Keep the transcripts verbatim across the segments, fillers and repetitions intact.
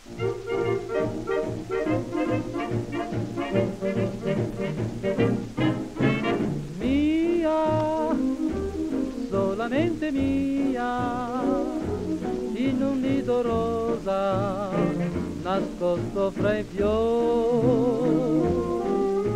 Mia, solamente mia, in un nido rosa nascosto fra i fiori.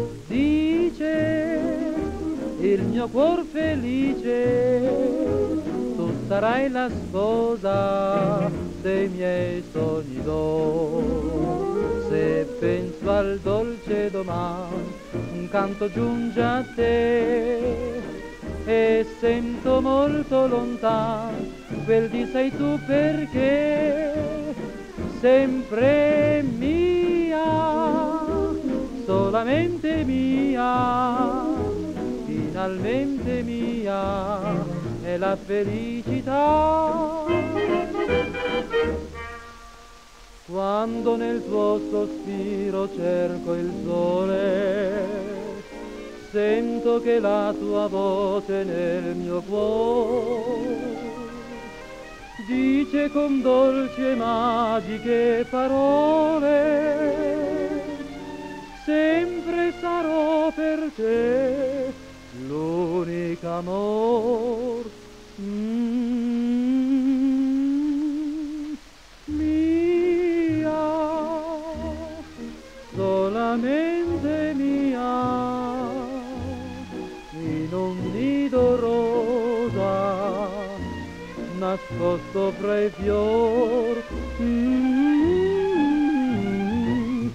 Dice il mio cuor felice, tu sarai la sposa dei miei sogni d'oro. Se penso al dolce domani, un canto giunge a te e sento molto lontano quel di sei tu, perché sempre mia, solamente mia, finalmente mia è la felicità. Quando nel tuo sospiro cerco il sole, sento che la tua voce nel mio cuore dice con dolci e magiche parole: sempre sarò per te l'unico amor. Mm, mia, solamente mia, in un nido rosa nascosto fra i fior. Mm,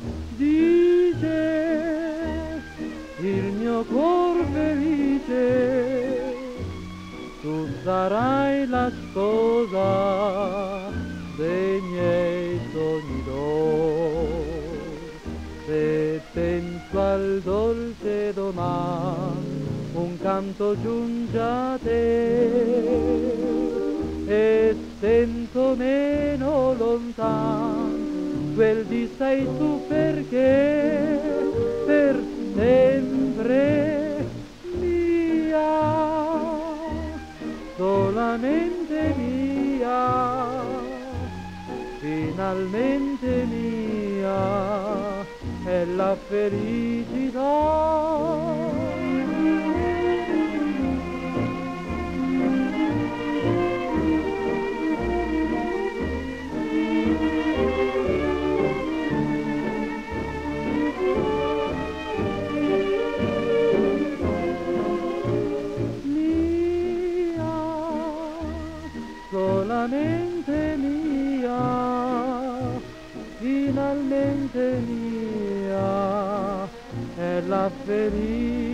dice il mio cuor felice, tu sarai la sposa dei miei sogni d'oro. Se penso al dolce domani, un canto giunge a te e sento meno lontano quel di sei tu, perché per sempre mia, solamente mia, finalmente mia è la felicità. Solamente mia, finalmente mia è la felicità.